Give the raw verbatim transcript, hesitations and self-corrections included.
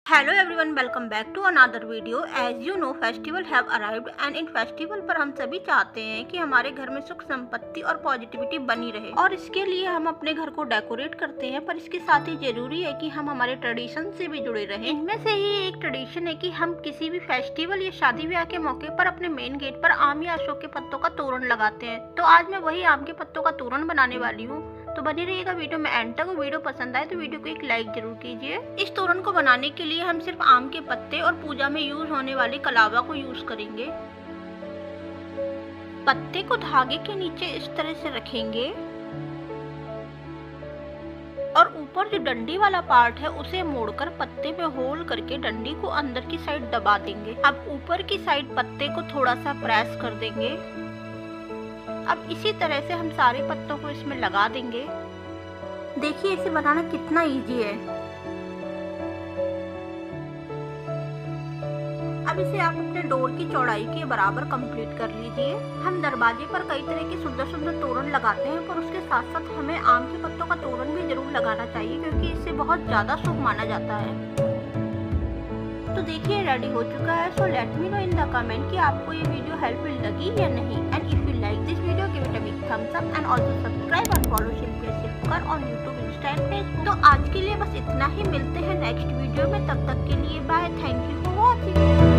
Hello everyone, welcome back to another video. As you know festival have arrived and इन festival पर हम सभी चाहते हैं कि हमारे घर में सुख संपत्ति और पॉजिटिविटी बनी रहे और इसके लिए हम अपने घर को डेकोरेट करते हैं। पर इसके साथ ही जरूरी है कि हम हमारे ट्रेडिशन से भी जुड़े रहें। इनमें से ही एक ट्रेडिशन है कि हम किसी भी फेस्टिवल या शादी ब्याह के मौके पर अपने मेन गेट पर आम या अशोक के पत्तों का तोरण लगाते हैं। तो आज मैं वही आम के पत्तों का तोरण बनाने वाली हूँ, तो बने रहिएगा वीडियो में एंड तक। वीडियो पसंद आए तो वीडियो को एक लाइक जरूर कीजिए। इस तोरण को बनाने के लिए हम सिर्फ आम के पत्ते और पूजा में यूज होने वाले कलावा को यूज करेंगे। पत्ते को धागे के नीचे इस तरह से रखेंगे और ऊपर जो डंडी वाला पार्ट है उसे मोड़कर पत्ते में होल करके डंडी को अंदर की साइड दबा देंगे। अब ऊपर की साइड पत्ते को थोड़ा सा प्रेस कर देंगे। अब इसी तरह से हम सारे पत्तों को इसमें लगा देंगे। देखिए इसे बनाना कितना इजी है। अब इसे आप अपने डोर की चौड़ाई के बराबर कंप्लीट कर लीजिए। हम दरवाजे पर कई तरह के सुंदर सुंदर तोरण लगाते हैं, पर उसके साथ साथ हमें आम के पत्तों का तोरण भी जरूर लगाना चाहिए, क्योंकि इससे बहुत ज्यादा शुभ माना जाता है। तो देखिए रेडी हो चुका है। So let me know in the comment कि आपको ये वीडियो हेल्पफुल लगी या नहीं। And if you like this video give it a big thumbs up and also subscribe and follow Shilpi Shilpkar on YouTube, insta and Facebook. तो आज के लिए बस इतना ही। मिलते हैं नेक्स्ट वीडियो में, तब तक के लिए bye. Thank you for watching.